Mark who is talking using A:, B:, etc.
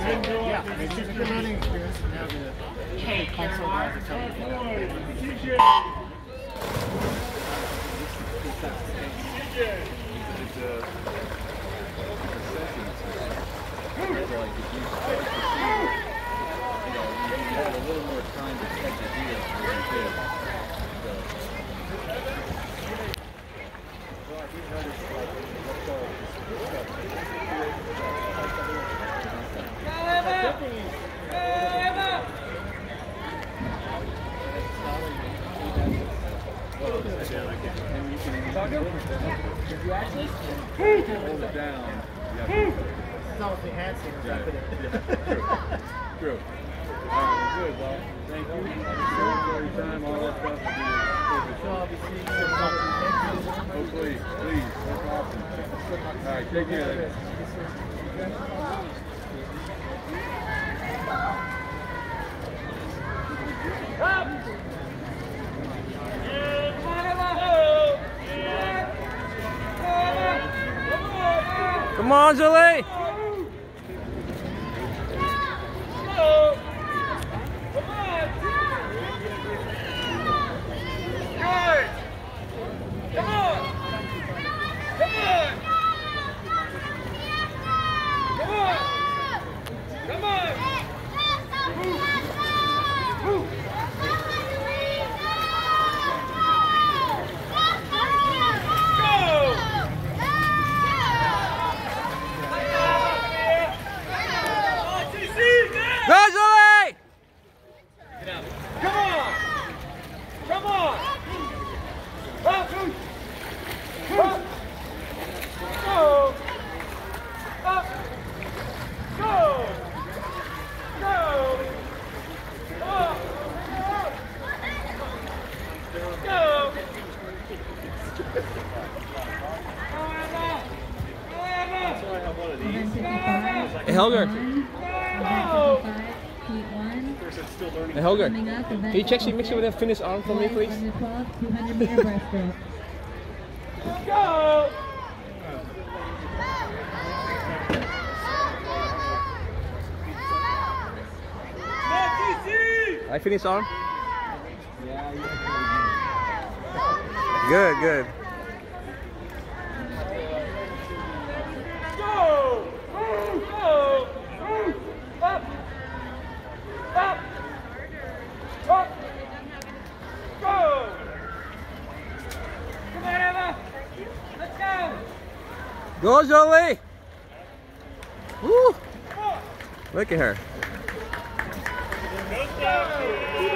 A: Yeah, it's just a good learning experience. Now the console guys are telling me
B: a little more time to check the deal than you did. Hold it down.
A: it's almost enhancing.
B: True. All right, good. Well, thank you. For your time, all that stuff will be Oh, please, please. That's awesome. All right, take care.
C: Come on, Jolie! Hey, Helger. Hey, Helger. Can you check your mixer with that finished arm for me, please?
D: 200 meter breaststroke.
C: Go! I finished arm? Good, good. Go! Go! Up! Up! Up! Go! Come on, Emma! Let's go! Go, Jolie! Woo! Look at her.